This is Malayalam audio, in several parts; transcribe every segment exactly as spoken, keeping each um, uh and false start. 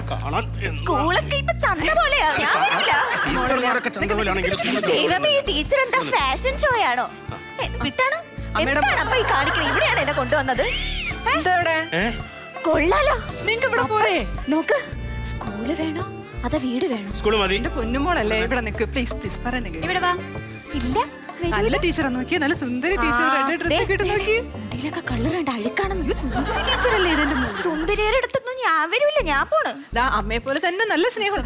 കാണാൻ സ്കൂളൊക്കെ ഇപ്പൊ ചന്ത പോലെയാ. ഞാൻ വരില്ല. ദൈവമേ, ഈ ടീച്ചർ എന്താ ഫാഷൻ ഷോ ആണോ? വിട്ടാണ് എന്താണ് അമ്മ ഈ കാണിക്കണേ? ഇവിടെയാണ് എന്നെ കൊണ്ടുവന്നത്. കൊള്ളാലോ. നിങ്ങക്ക് ഇവിടെ പോരെ? നോക്ക്, സ്കൂള് വേണോ അതാ വീട് വേണോ? സ്കൂള് മതി. എന്റെ പൊന്നുമോളല്ലേ, ഇവിടെ നിക്ക് പ്ലീസ് പ്ലീസ് പറയുന്നത്. ഇവിടെ വാ. ഇല്ല, നല്ല ടീച്ചറാ. നോക്കിയാ നല്ല സുന്ദരി ടീച്ചർ. റെഡ് ഡ്രസ് ഇട്ട് നോക്കി. മുടിയിലൊക്കെ കളർ കണ്ട അഴുക്കാണെന്ന്. സുന്ദരി ടീച്ചറല്ലേ ഇതിന്റെ മുന്നിൽ? സുന്ദരിയുടെ അടുത്തൊന്നും ഞാൻ വരൂല്ല, ഞാൻ പോണ്. ദാ അമ്മയെ പോലെ തന്നെ നല്ല സ്നേഹം.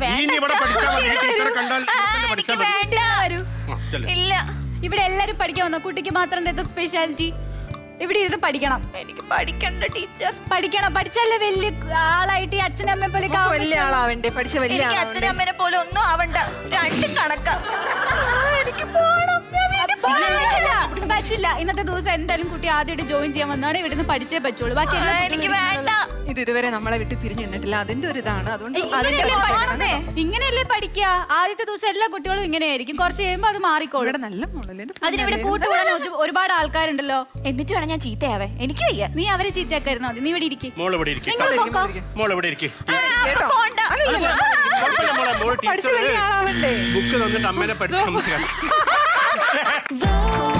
ഇല്ല, ഇവിടെ എല്ലാരും പഠിക്കാൻ വന്നോ? കുട്ടിക്ക് മാത്രം എന്താ സ്പെഷ്യാലിറ്റി? ഇവിടെ ഇരുന്ന് പഠിക്കണം. എനിക്ക് പഠിക്കണ്ട ടീച്ചർ. പഠിക്കണം. പഠിച്ചാലേ വലിയ ആളായിട്ട് ഈ അച്ഛനും അമ്മയെ പോലെ വലിയ ആളാവണ്ടേ? പഠിച്ച വലിയ അച്ഛനും അമ്മനെ പോലെ ഒന്നും ആവണ്ട. രണ്ടും കണക്കാ. എനിക്ക് പോണം. പറ്റില്ല. ഇന്നത്തെ ദിവസം എന്തായാലും കുട്ടി ആദ്യമായിട്ട് ജോയിൻ ചെയ്യാൻ വന്നാണ്. ഇവിടുന്ന് പഠിച്ചേ പറ്റുള്ളൂ. ബാക്കി എനിക്ക് വേണ്ട. ഇത് ഇതുവരെ നമ്മളെ വിട്ട് പിരിഞ്ഞു നിന്നിട്ടില്ല. അതിന്റെ ഒരു ഇതാണ്. അതുകൊണ്ട് ഇങ്ങനെയല്ലേ പഠിക്കുക? ആദ്യത്തെ ദിവസം എല്ലാ കുട്ടികളും ഇങ്ങനെയായിരിക്കും. കുറച്ച് കഴിയുമ്പോ അത് മാറിക്കോളും. നല്ല മോളല്ലേ? അതിനിവിടെ കൂട്ടുകൂടാൻ ഒരുപാട് ആൾക്കാരുണ്ടല്ലോ. എന്നിട്ട് വേണം ഞാൻ ചീത്തയാവേ. എനിക്ക് വയ്യ. നീ അവരെ ചീത്തയാക്കായിരുന്നു മതി. നീ ഇവിടെ ഇരിക്കും. ബുക്ക് തന്നിട്ട് അമ്മേനെ പഠിക്കാൻ